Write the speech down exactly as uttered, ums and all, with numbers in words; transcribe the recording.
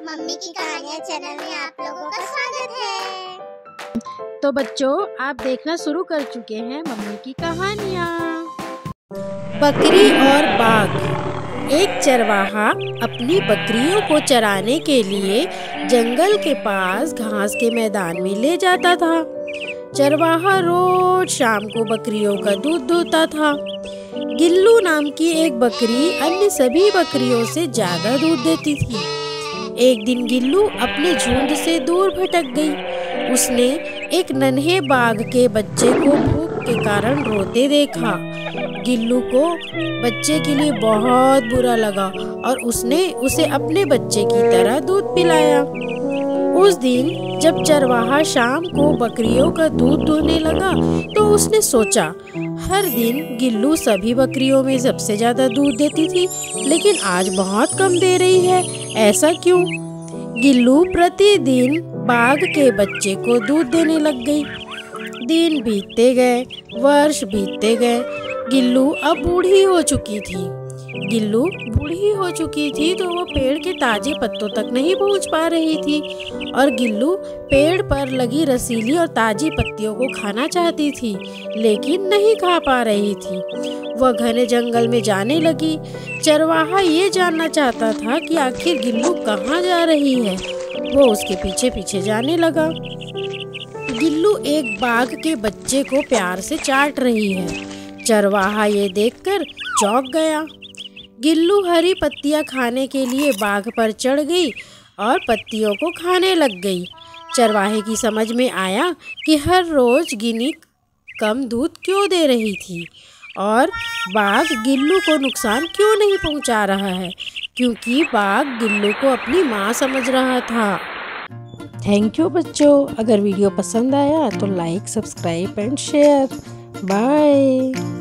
Mummy की कहानियाँ channel में आप लोगों का स्वागत है। तो बच्चों, आप देखना शुरू कर चुके हैं मम्मी की कहानियाँ। बकरी और बाघ। एक चरवाहा अपनी बकरियों को चराने के लिए जंगल के पास घास के मैदान में ले जाता था। चरवाहा रोज शाम को बकरियों का दूध दूहता था। गिल्लू नाम की एक बकरी अन्य सभी बकरियों से ज्यादा दूध देती थी। एक दिन गिल्लू अपने झुंड से दूर भटक गई। उसने एक नन्हे बाघ के बच्चे को भूख के कारण रोते देखा। गिल्लू को बच्चे के लिए बहुत बुरा लगा और उसने उसे अपने बच्चे की तरह दूध पिलाया। उस दिन जब चरवाहा शाम को बकरियों का दूध दूहने लगा तो उसने सोचा, हर दिन गिल्लू सभी बकरियों में सबसे ज्यादा दूध देती थी, लेकिन आज बहुत कम दे रही है, ऐसा क्यों? गिल्लू प्रतिदिन बाघ के बच्चे को दूध देने लग गई। दिन बीतते गए, वर्ष बीतते गए। गिल्लू अब बूढ़ी हो चुकी थी। गिल्लू बूढ़ी हो चुकी थी तो वो पेड़ के ताजे पत्तों तक नहीं पहुंच पा रही थी और गिल्लू पेड़ पर लगी रसीली और ताजी पत्तियों को खाना चाहती थी, लेकिन नहीं खा पा रही थी। वह घने जंगल में जाने लगी। चरवाहा ये जानना चाहता था कि आखिर गिल्लू कहाँ जा रही है। वो उसके पीछे पीछे जाने लगा। गिल्लू एक बाघ के बच्चे को प्यार से चाट रही है। चरवाहा ये देखकर चौंक गया। गिल्लू हरी पत्तियां खाने के लिए बाघ पर चढ़ गई और पत्तियों को खाने लग गई। चरवाहे की समझ में आया कि हर रोज गिनी कम दूध क्यों दे रही थी और बाघ गिल्लू को नुकसान क्यों नहीं पहुंचा रहा है, क्योंकि बाघ गिल्लू को अपनी माँ समझ रहा था। थैंक यू बच्चों। अगर वीडियो पसंद आया तो like, subscribe and share. Bye.